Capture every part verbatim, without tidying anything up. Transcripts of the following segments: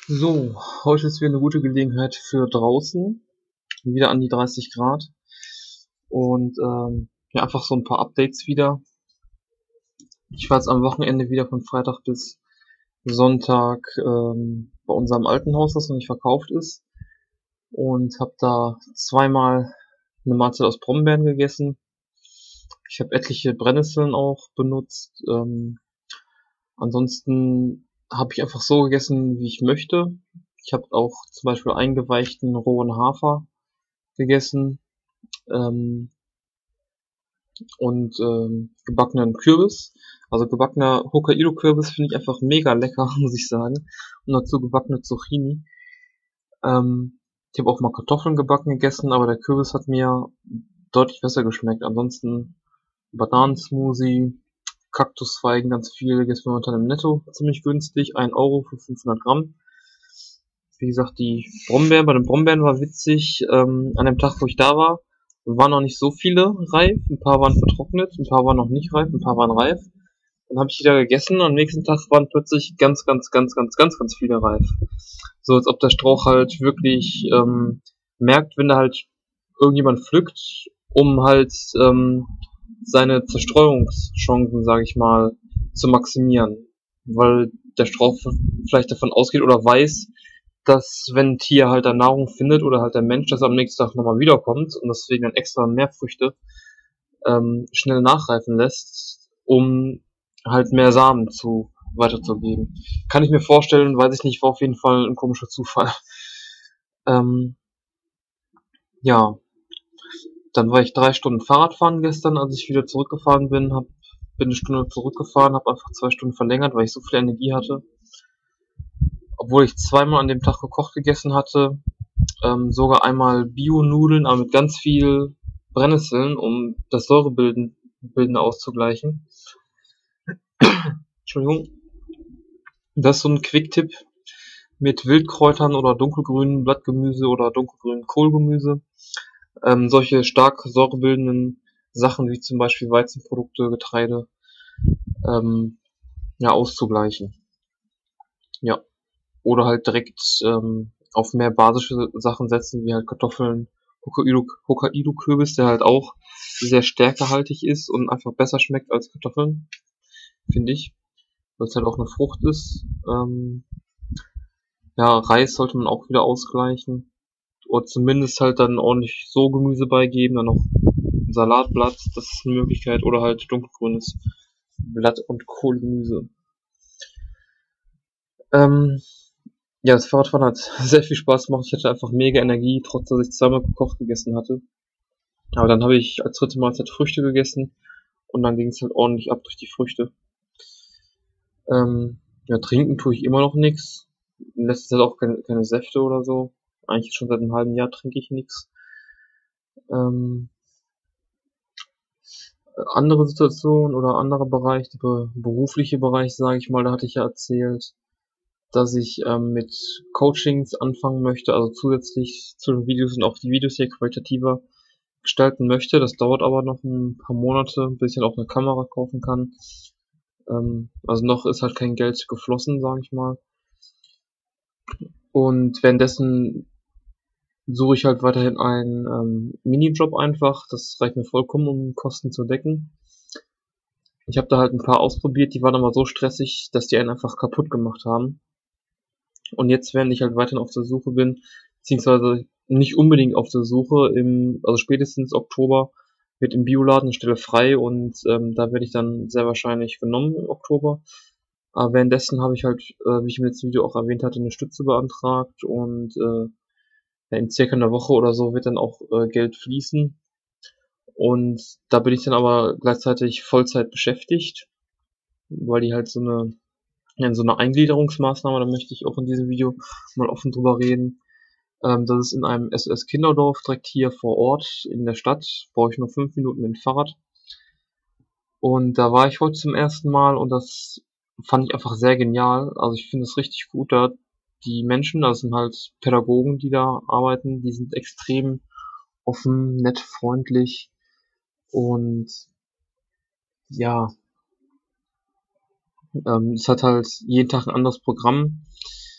So, heute ist wieder eine gute Gelegenheit für draußen. Wieder an die dreißig Grad. Und ähm, ja, einfach so ein paar Updates wieder. Ich war jetzt am Wochenende wieder von Freitag bis Sonntag ähm, bei unserem alten Haus, das noch nicht verkauft ist. Und habe da zweimal eine Mahlzeit aus Brombeeren gegessen. Ich habe etliche Brennnesseln auch benutzt. Ähm, ansonsten habe ich einfach so gegessen, wie ich möchte. Ich habe auch zum Beispiel eingeweichten rohen Hafer gegessen ähm, und ähm, gebackenen Kürbis. Also gebackener Hokkaido-Kürbis finde ich einfach mega lecker, muss ich sagen. Und dazu gebackene Zucchini. Ähm, ich habe auch mal Kartoffeln gebacken gegessen, aber der Kürbis hat mir deutlich besser geschmeckt. Ansonsten Bananensmoothie, Kaktusfeigen, ganz viel, jetzt momentan im Netto ziemlich günstig, ein Euro für fünfhundert Gramm. Wie gesagt, die Brombeeren, bei den Brombeeren war witzig, ähm, an dem Tag, wo ich da war, waren noch nicht so viele reif, ein paar waren vertrocknet, ein paar waren noch nicht reif, ein paar waren reif. Dann habe ich die da gegessen und am nächsten Tag waren plötzlich ganz, ganz, ganz, ganz, ganz, ganz viele reif. So als ob der Strauch halt wirklich ähm, merkt, wenn da halt irgendjemand pflückt, um halt ähm, seine Zerstreuungschancen, sage ich mal, zu maximieren. Weil der Strauch vielleicht davon ausgeht oder weiß, dass wenn ein Tier halt da Nahrung findet oder halt der Mensch, dass er am nächsten Tag nochmal wiederkommt und deswegen dann extra mehr Früchte ähm, schnell nachreifen lässt, um halt mehr Samen zu weiterzugeben. Kann ich mir vorstellen, weiß ich nicht, war auf jeden Fall ein komischer Zufall. Ähm, ja, dann war ich drei Stunden Fahrradfahren gestern, als ich wieder zurückgefahren bin, hab, bin eine Stunde zurückgefahren, habe einfach zwei Stunden verlängert, weil ich so viel Energie hatte. Obwohl ich zweimal an dem Tag gekocht gegessen hatte, ähm, sogar einmal Bio-Nudeln, aber mit ganz viel Brennnesseln, um das Säurebilden Bilden auszugleichen. Entschuldigung. Das ist so ein Quick-Tipp mit Wildkräutern oder dunkelgrünen Blattgemüse oder dunkelgrünen Kohlgemüse. Ähm, solche stark säurebildenden Sachen wie zum Beispiel Weizenprodukte, Getreide, ähm, ja, auszugleichen. Ja. Oder halt direkt ähm, auf mehr basische Sachen setzen, wie halt Kartoffeln, Hokkaido, Hokkaido-Kürbis, der halt auch sehr stärkehaltig ist und einfach besser schmeckt als Kartoffeln, finde ich, weil es halt auch eine Frucht ist. Ähm, ja, Reis sollte man auch wieder ausgleichen. Oder zumindest halt dann ordentlich so Gemüse beigeben, dann noch Salatblatt, das ist eine Möglichkeit, oder halt dunkelgrünes Blatt- und Kohlgemüse. Ähm, ja, das Fahrradfahren hat sehr viel Spaß gemacht. Ich hatte einfach mega Energie, trotz dass ich zweimal gekocht gegessen hatte. Aber dann habe ich als dritte Mahlzeit Früchte gegessen und dann ging es halt ordentlich ab durch die Früchte. Ähm, ja, trinken tue ich immer noch nix. In letzter Zeit auch keine, keine Säfte oder so. Eigentlich schon seit einem halben Jahr trinke ich nix. Ähm, andere Situation oder anderer Bereich, der be berufliche Bereich, sage ich mal, da hatte ich ja erzählt, dass ich ähm, mit Coachings anfangen möchte, also zusätzlich zu den Videos und auch die Videos hier qualitativer gestalten möchte. Das dauert aber noch ein paar Monate, bis ich dann auch eine Kamera kaufen kann. Ähm, also noch ist halt kein Geld geflossen, sage ich mal. Und währenddessen suche ich halt weiterhin einen ähm, Minijob einfach. Das reicht mir vollkommen, um Kosten zu decken. Ich habe da halt ein paar ausprobiert, die waren aber so stressig, dass die einen einfach kaputt gemacht haben. Und jetzt, während ich halt weiterhin auf der Suche bin, beziehungsweise nicht unbedingt auf der Suche, im, also spätestens Oktober wird im Bioladen eine Stelle frei und ähm, da werde ich dann sehr wahrscheinlich genommen im Oktober. Aber währenddessen habe ich halt, äh, wie ich im letzten Video auch erwähnt hatte, eine Stütze beantragt und äh, ja, in circa einer Woche oder so wird dann auch äh, Geld fließen. Und da bin ich dann aber gleichzeitig Vollzeit beschäftigt, weil die halt so eine ja, so eine Eingliederungsmaßnahme, da möchte ich auch in diesem Video mal offen drüber reden. Ähm, das ist in einem S O S Kinderdorf direkt hier vor Ort in der Stadt. Brauche ich nur fünf Minuten mit dem Fahrrad. Und da war ich heute zum ersten Mal und das fand ich einfach sehr genial. Also ich finde es richtig gut, da die Menschen, das sind halt Pädagogen, die da arbeiten, die sind extrem offen, nett, freundlich und ja, ähm, es hat halt jeden Tag ein anderes Programm.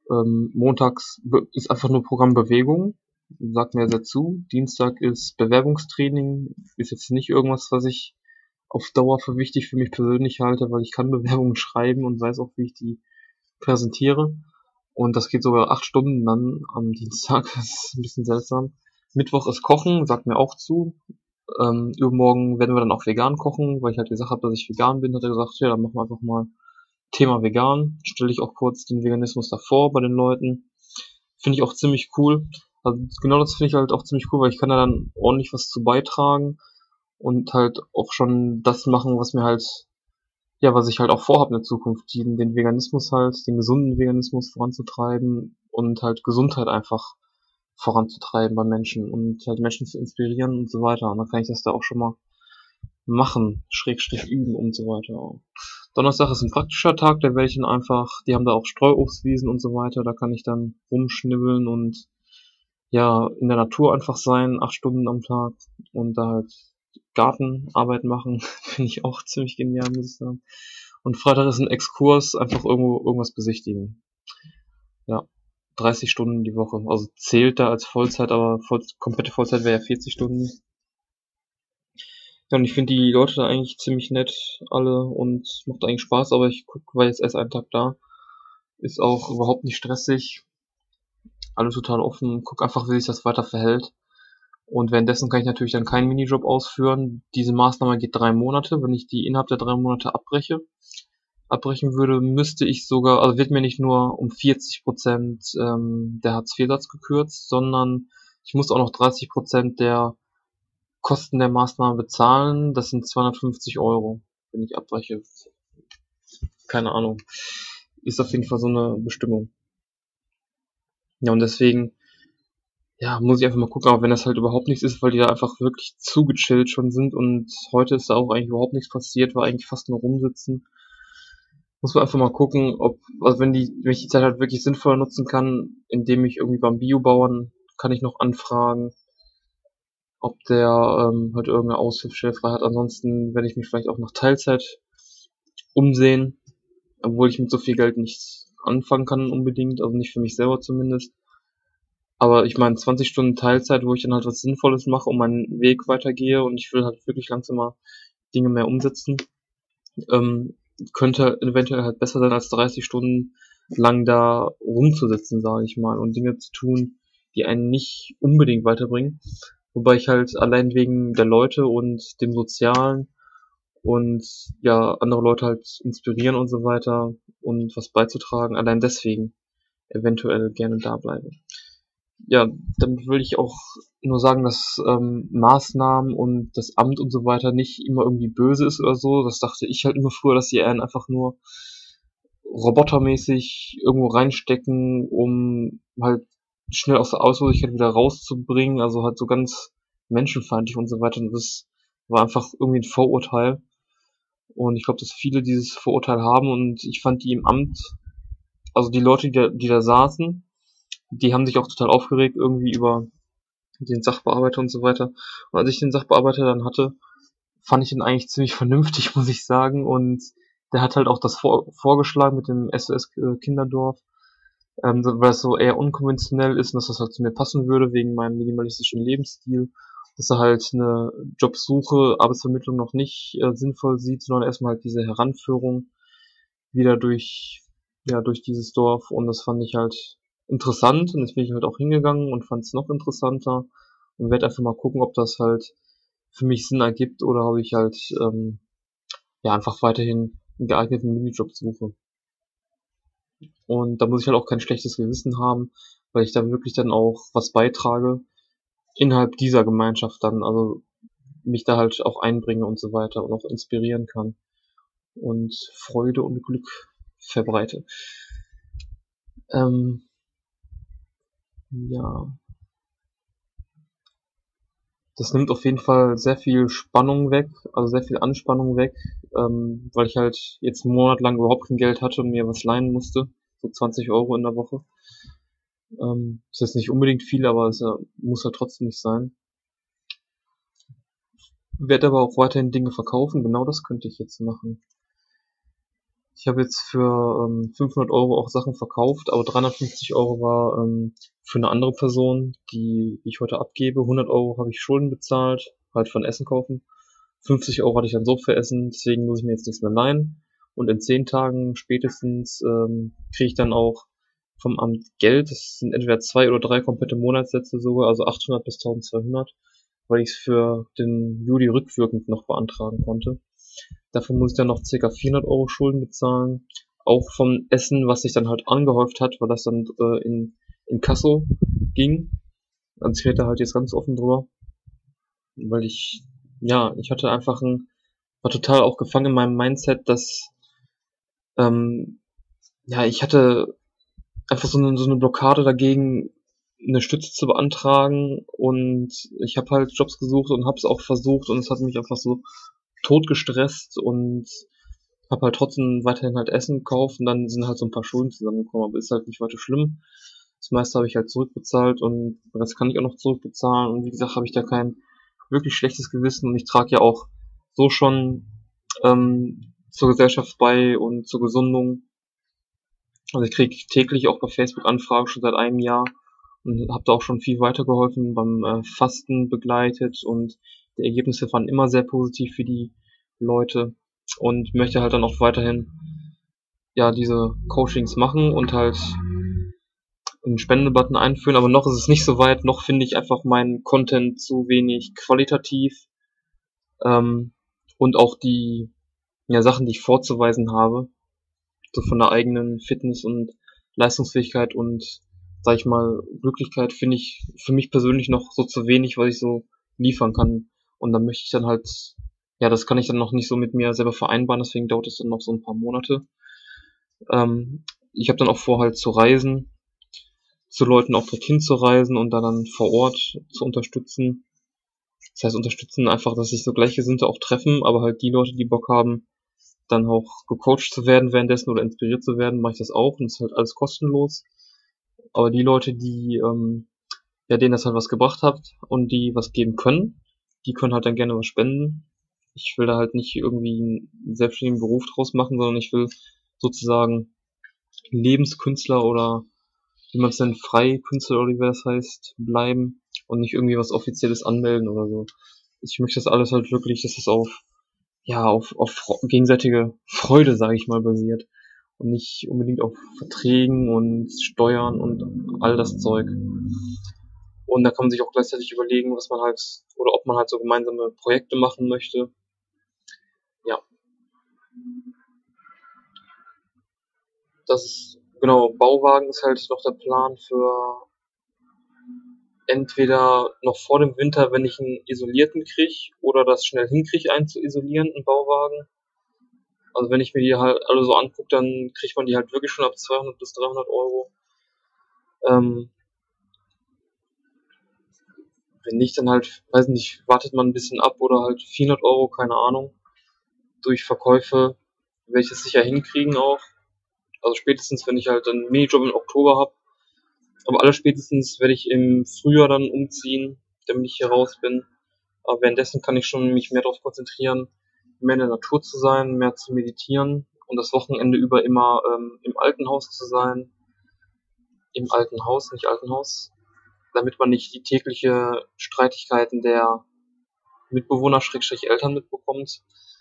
Ähm, montags be- ist einfach nur Programm Bewegung, sagt mir sehr zu. Dienstag ist Bewerbungstraining, ist jetzt nicht irgendwas, was ich auf Dauer für wichtig für mich persönlich halte, weil ich kann Bewerbungen schreiben und weiß auch, wie ich die präsentiere. Und das geht sogar acht Stunden dann am Dienstag. Das ist ein bisschen seltsam. Mittwoch ist Kochen, sagt mir auch zu. Ähm, übermorgen werden wir dann auch vegan kochen, weil ich halt gesagt habe, dass ich vegan bin. Hat er gesagt, ja, dann machen wir einfach mal Thema vegan. Stelle ich auch kurz den Veganismus davor bei den Leuten. Finde ich auch ziemlich cool. Also genau das finde ich halt auch ziemlich cool, weil ich kann da dann ordentlich was zu beitragen und halt auch schon das machen, was mir halt, ja, was ich halt auch vorhabe in der Zukunft, den, den Veganismus halt, den gesunden Veganismus voranzutreiben und halt Gesundheit einfach voranzutreiben bei Menschen und halt Menschen zu inspirieren und so weiter. Und dann kann ich das da auch schon mal machen, Schrägstrich üben und so weiter. Donnerstag ist ein praktischer Tag, da werde ich dann einfach, die haben da auch Streuobstwiesen und so weiter, da kann ich dann rumschnibbeln und ja, in der Natur einfach sein, acht Stunden am Tag und da halt Gartenarbeit machen, finde ich auch ziemlich genial, muss ich sagen. Und Freitag ist ein Exkurs, einfach irgendwo irgendwas besichtigen. Ja, dreißig Stunden die Woche. Also zählt da als Vollzeit, aber voll, komplette Vollzeit wäre ja vierzig Stunden. Ja, und ich finde die Leute da eigentlich ziemlich nett, alle, und macht eigentlich Spaß, aber ich guck, war jetzt erst einen Tag da. Ist auch überhaupt nicht stressig, alles total offen, guck einfach, wie sich das weiter verhält. Und währenddessen kann ich natürlich dann keinen Minijob ausführen. Diese Maßnahme geht drei Monate. Wenn ich die innerhalb der drei Monate abbreche, abbrechen würde, müsste ich sogar, also wird mir nicht nur um vierzig Prozent ähm, der Hartz-vier-Satz gekürzt, sondern ich muss auch noch dreißig Prozent der Kosten der Maßnahme bezahlen. Das sind zweihundertfünfzig Euro, wenn ich abbreche. Keine Ahnung. Ist auf jeden Fall so eine Bestimmung. Ja, und deswegen, ja, muss ich einfach mal gucken, aber wenn das halt überhaupt nichts ist, weil die da einfach wirklich zu gechillt schon sind und heute ist da auch eigentlich überhaupt nichts passiert, war eigentlich fast nur rumsitzen. Muss man einfach mal gucken, ob, also wenn die, wenn ich die Zeit halt wirklich sinnvoller nutzen kann, indem ich irgendwie beim Biobauern kann ich noch anfragen, ob der ähm, halt irgendeine Aushilfsstelle frei hat. Ansonsten werde ich mich vielleicht auch nach Teilzeit umsehen, obwohl ich mit so viel Geld nichts anfangen kann unbedingt, also nicht für mich selber zumindest. Aber ich meine, zwanzig Stunden Teilzeit, wo ich dann halt was Sinnvolles mache und meinen Weg weitergehe und ich will halt wirklich langsam mal Dinge mehr umsetzen, ähm, könnte eventuell halt besser sein, als dreißig Stunden lang da rumzusitzen, sage ich mal, und Dinge zu tun, die einen nicht unbedingt weiterbringen. Wobei ich halt allein wegen der Leute und dem Sozialen und ja, andere Leute halt inspirieren und so weiter und was beizutragen, allein deswegen eventuell gerne da bleibe. Ja, damit will ich auch nur sagen, dass ähm, Maßnahmen und das Amt und so weiter nicht immer irgendwie böse ist oder so. Das dachte ich halt immer früher, dass die einen einfach nur robotermäßig irgendwo reinstecken, um halt schnell aus der Auslosigkeit wieder rauszubringen. Also halt so ganz menschenfeindlich und so weiter. Und das war einfach irgendwie ein Vorurteil. Und ich glaube, dass viele dieses Vorurteil haben und ich fand die im Amt, also die Leute, die da, die da saßen, die haben sich auch total aufgeregt irgendwie über den Sachbearbeiter und so weiter. Und als ich den Sachbearbeiter dann hatte, fand ich ihn eigentlich ziemlich vernünftig, muss ich sagen. Und der hat halt auch das vor, vorgeschlagen mit dem S O S Kinderdorf, ähm, weil es so eher unkonventionell ist und dass das halt zu mir passen würde wegen meinem minimalistischen Lebensstil. Dass er halt eine Jobsuche, Arbeitsvermittlung noch nicht äh, sinnvoll sieht, sondern erstmal halt diese Heranführung wieder durch, ja, durch dieses Dorf. Und das fand ich halt interessant und jetzt bin ich halt auch hingegangen und fand es noch interessanter und werde einfach mal gucken, ob das halt für mich Sinn ergibt oder ob ich halt ähm, ja einfach weiterhin einen geeigneten Minijob suche. Und da muss ich halt auch kein schlechtes Gewissen haben, weil ich da wirklich dann auch was beitrage innerhalb dieser Gemeinschaft dann, also mich da halt auch einbringe und so weiter und auch inspirieren kann und Freude und Glück verbreite. Ähm, ja, das nimmt auf jeden Fall sehr viel Spannung weg, also sehr viel Anspannung weg, ähm, weil ich halt jetzt einen Monat lang überhaupt kein Geld hatte und mir was leihen musste, so zwanzig Euro in der Woche. Ähm, ist jetzt nicht unbedingt viel, aber es äh, muss halt trotzdem nicht sein. Werde aber auch weiterhin Dinge verkaufen, genau das könnte ich jetzt machen. Ich habe jetzt für ähm, fünfhundert Euro auch Sachen verkauft, aber dreihundertfünfzig Euro war ähm, für eine andere Person, die ich heute abgebe. hundert Euro habe ich Schulden bezahlt, halt von Essen kaufen. fünfzig Euro hatte ich dann so für Essen, deswegen muss ich mir jetzt nichts mehr leihen. Und in zehn Tagen spätestens ähm, kriege ich dann auch vom Amt Geld. Das sind entweder zwei oder drei komplette Monatssätze sogar, also achthundert bis eintausendzweihundert, weil ich es für den Juli rückwirkend noch beantragen konnte. Dafür muss ich dann noch ca. vierhundert Euro Schulden bezahlen. Auch vom Essen, was sich dann halt angehäuft hat, weil das dann äh, in, in Kasso ging. Also ich rede da halt jetzt ganz offen drüber. Weil ich, ja, ich hatte einfach ein, war total auch gefangen in meinem Mindset, dass, ähm, ja, ich hatte einfach so eine, so eine Blockade dagegen, eine Stütze zu beantragen, und ich habe halt Jobs gesucht und habe es auch versucht, und es hat mich einfach so tot gestresst, und habe halt trotzdem weiterhin halt Essen gekauft, und dann sind halt so ein paar Schulden zusammengekommen, aber ist halt nicht weiter schlimm. Das meiste habe ich halt zurückbezahlt, und das kann ich auch noch zurückbezahlen, und wie gesagt, habe ich da kein wirklich schlechtes Gewissen, und ich trage ja auch so schon ähm, zur Gesellschaft bei und zur Gesundung. Also ich kriege täglich auch bei Facebook Anfragen schon seit einem Jahr und habe da auch schon viel weitergeholfen, beim äh, Fasten begleitet, und die Ergebnisse waren immer sehr positiv für die Leute, und möchte halt dann auch weiterhin ja diese Coachings machen und halt einen Spendebutton einführen, aber noch ist es nicht so weit, noch finde ich einfach meinen Content zu wenig qualitativ, ähm, und auch die ja, Sachen, die ich vorzuweisen habe, so von der eigenen Fitness und Leistungsfähigkeit und, sag ich mal, Glücklichkeit, finde ich für mich persönlich noch so zu wenig, was ich so liefern kann. Und dann möchte ich dann halt, ja, das kann ich dann noch nicht so mit mir selber vereinbaren, deswegen dauert es dann noch so ein paar Monate. Ähm, ich habe dann auch vor, halt zu reisen, zu Leuten auch dorthin zu reisen und da dann vor Ort zu unterstützen. Das heißt, unterstützen einfach, dass sich so Gleichgesinnte auch treffen, aber halt die Leute, die Bock haben, dann auch gecoacht zu werden währenddessen oder inspiriert zu werden, mache ich das auch, und es ist halt alles kostenlos. Aber die Leute, die, ähm, ja, denen das halt was gebracht hat und die was geben können, die können halt dann gerne was spenden. Ich will da halt nicht irgendwie einen selbstständigen Beruf draus machen, sondern ich will sozusagen Lebenskünstler oder wie man es nennt, Freikünstler oder wie das heißt, bleiben und nicht irgendwie was Offizielles anmelden oder so. Ich möchte das alles halt wirklich, dass es auf, ja, auf, auf gegenseitige Freude, sage ich mal, basiert und nicht unbedingt auf Verträgen und Steuern und all das Zeug. Und da kann man sich auch gleichzeitig überlegen, was man halt, oder ob man halt so gemeinsame Projekte machen möchte. Ja, das ist, genau, Bauwagen ist halt noch der Plan für entweder noch vor dem Winter, wenn ich einen isolierten krieg, oder das schnell hinkriege, einen zu isolieren, einen Bauwagen. Also wenn ich mir die halt alle so angucke, dann kriegt man die halt wirklich schon ab zweihundert bis dreihundert Euro. Ähm, wenn nicht, dann halt, weiß nicht, wartet man ein bisschen ab oder halt vierhundert Euro, keine Ahnung. Durch Verkäufe werde ich es sicher hinkriegen auch. Also spätestens, wenn ich halt einen Minijob im Oktober habe. Aber aller spätestens werde ich im Frühjahr dann umziehen, damit ich hier raus bin. Aber währenddessen kann ich schon mich mehr darauf konzentrieren, mehr in der Natur zu sein, mehr zu meditieren und das Wochenende über immer ähm, im alten Haus zu sein. Im alten Haus, nicht alten Haus, damit man nicht die tägliche Streitigkeiten der Mitbewohner, Schrägstrich Eltern mitbekommt.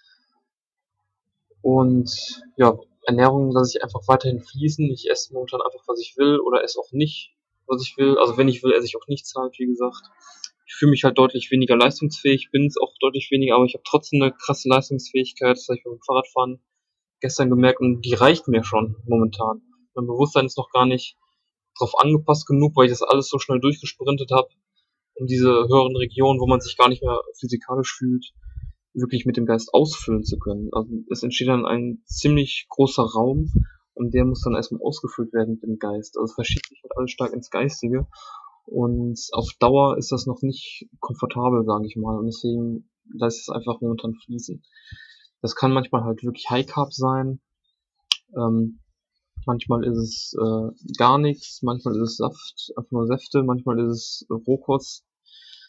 Und ja, Ernährung lasse ich einfach weiterhin fließen. Ich esse momentan einfach, was ich will, oder esse auch nicht, was ich will. Also wenn ich will, esse ich auch nichts halt, wie gesagt. Ich fühle mich halt deutlich weniger leistungsfähig, bin es auch deutlich weniger, aber ich habe trotzdem eine krasse Leistungsfähigkeit. Das habe ich beim Fahrradfahren gestern gemerkt, und die reicht mir schon momentan. Mein Bewusstsein ist noch gar nicht drauf angepasst genug, weil ich das alles so schnell durchgesprintet habe, um diese höheren Regionen, wo man sich gar nicht mehr physikalisch fühlt, wirklich mit dem Geist ausfüllen zu können. Also es entsteht dann ein ziemlich großer Raum, und der muss dann erstmal ausgefüllt werden mit dem Geist. Also es verschiebt sich halt alles stark ins Geistige, und auf Dauer ist das noch nicht komfortabel, sage ich mal, und deswegen lasse ich es einfach momentan fließen. Das kann manchmal halt wirklich High Carb sein, ähm, manchmal ist es äh, gar nichts, manchmal ist es Saft, einfach nur Säfte, manchmal ist es Rohkost,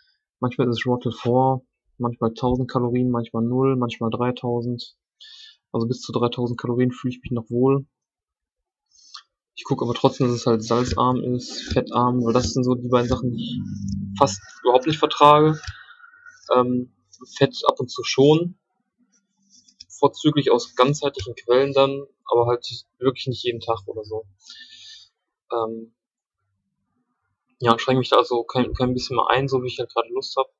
manchmal ist es Rotel vier, manchmal tausend Kalorien, manchmal null, manchmal dreitausend. Also bis zu dreitausend Kalorien fühle ich mich noch wohl. Ich gucke aber trotzdem, dass es halt salzarm ist, fettarm, weil das sind so die beiden Sachen, die ich fast überhaupt nicht vertrage. Ähm, Fett ab und zu schon, vorzüglich aus ganzheitlichen Quellen dann, aber halt wirklich nicht jeden Tag oder so. Ähm, ja, und schränke mich da also kein, kein bisschen mal ein, so wie ich halt gerade Lust habe.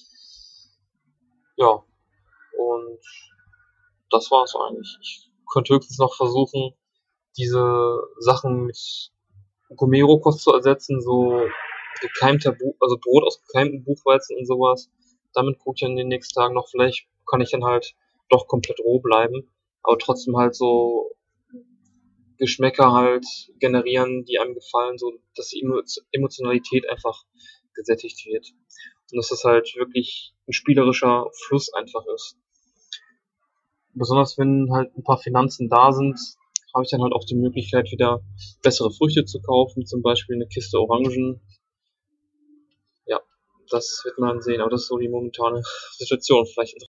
Ja, und das war's eigentlich. Ich könnte höchstens noch versuchen, diese Sachen mit Gourmet-Rohkost zu ersetzen, so gekeimter Buch, also Brot aus gekeimtem Buchweizen und sowas. Damit gucke ich in den nächsten Tagen noch, vielleicht kann ich dann halt doch komplett roh bleiben, aber trotzdem halt so Geschmäcker halt generieren, die einem gefallen, so dass die Emotionalität einfach gesättigt wird. Und dass das halt wirklich ein spielerischer Fluss einfach ist. Besonders wenn halt ein paar Finanzen da sind, habe ich dann halt auch die Möglichkeit, wieder bessere Früchte zu kaufen, zum Beispiel eine Kiste Orangen. Ja, das wird man dann sehen, aber das ist so die momentane Situation. Vielleicht